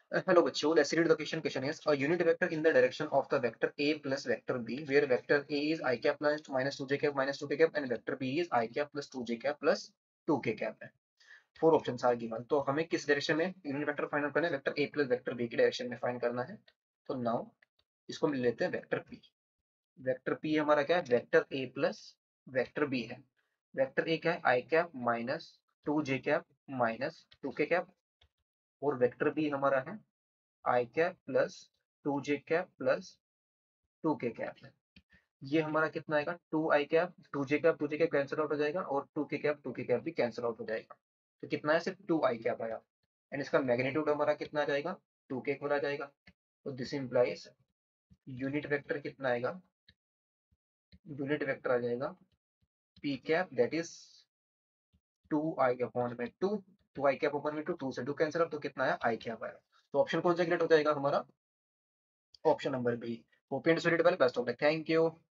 Hello bachcho, let's read the question is a unit vector in the direction of the vector a plus vector b, where vector a is I cap plus minus 2j cap minus 2k cap and vector b is I cap plus 2j cap plus 2k cap है। Four options are given, तो हमें किस direction में unit vector find करना है? Vector A plus vector B की direction में find करना है। तो नाउ इसको हम ले लेते हैं वेक्टर पी। वेक्टर पी हमारा क्या है? Vector A plus vector B है। वेक्टर ए क्या है? I cap minus 2j cap minus 2k cap, और वेक्टर बी हमारा है I cap plus 2j cap plus 2k cap है। ये हमारा कितना आएगा? 2 i cap 2j cap cancel out हो जाएगा और 2k कैप भी कैंसिल आउट हो जाएगा। तो कितना है? सिर्फ 2 i कैप आया। एंड इसका मैग्नीट्यूड हमारा कितना आ जाएगा? 2k आ जाएगा। तो दिस इंप्लाइज यूनिट वेक्टर कितना आएगा? यूनिट वेक्टर आ जाएगा p cap that is 2i upon में 2, 2i कैप अपॉन में 2, 2 से 2 कैंसिल आउट, तो कितना आया? i कैप आया। तो ऑप्शन कौन सा ग्रेड हो जाएगा हमारा? Option number B. Hope and solid well, best of luck, thank you.